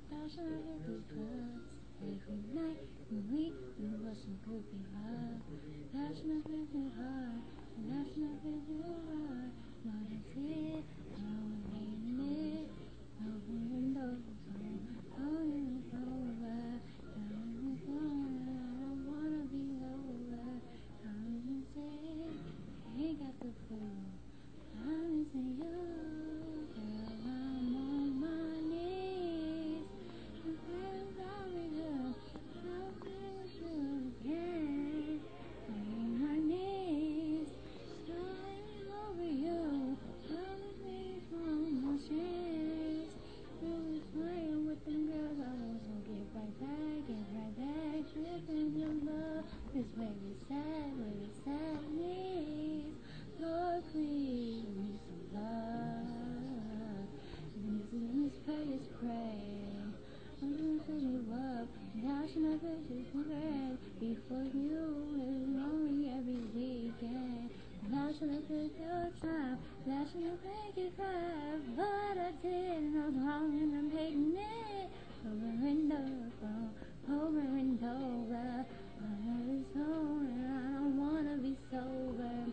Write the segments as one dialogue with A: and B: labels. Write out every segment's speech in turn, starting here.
A: Dashing over the clubs every night when we was some groupie love. Dashing over the heart, dashing over the heart. What is it? Oh, ain't it? Open windows, oh, it's over. Time is gone, I don't wanna be over. Come and say, ain't got the food. I'm missing you, girl. I'm on my knees. I'm praying sorry, girl. I'll miss you again. I'm on my knees, crying over you. All the things from my chest. You was playing with them girls. I was gonna get right back, get right back. Tripping your love is very sad, knees. Lord, please give me some love. This prayer is pray. I'm gonna fill you up. Dashing up pictures for red. Before you is lonely every weekend. Dashing up with your time. Dashing up make you cry. But I did. I was wrong and I'm hating it. Over and over. I love is over and I don't wanna be sober.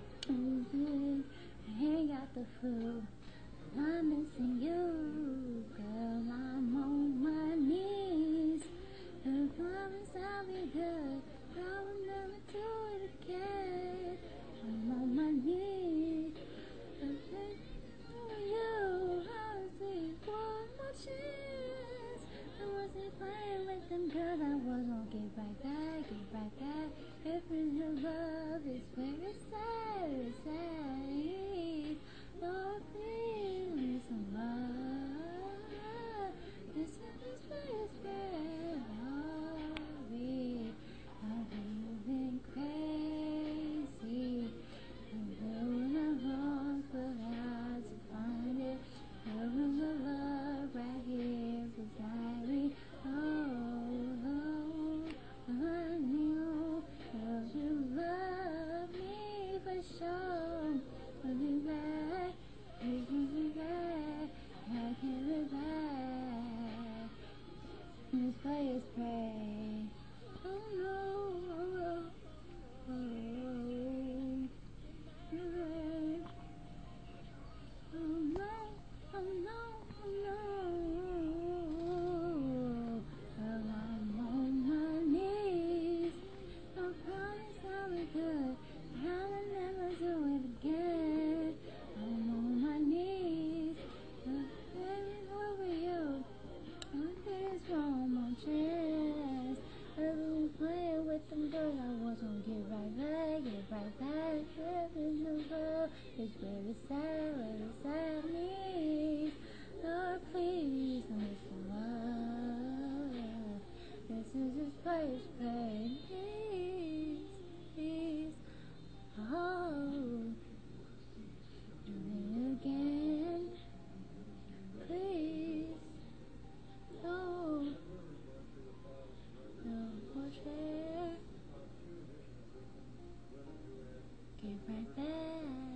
A: I ain't got the food. I'm missing you, girl. I'm on my knees. I promise I'll be good. I will never do it again. I'm on my knees. I'm thinking for you. I was saying one more chance. I wasn't playing with them girls. I was gonna get right back, get right back. If your love is very sad. Lord, please give me some love. This is very sorry. I've been crazy. I'm doing the wrong, but I to find it. There was a love right here beside me. I knew that you love me for sure. I'll be back, please be back. I can't be back. This place pray. Oh no, oh no. Oh no, oh no, oh no. Well, I'm on my knees. I promise I'll be good. I will never do it again. I'm on my knees. I'm praying over you. I think it's one more chance. I've been playing with them girls. I was gonna get right back, get right back. Having the love is very sad, knees. Lord, please, give me some love. This is this place, please. Oh, do it again, please. Oh, no more chair. Get right back.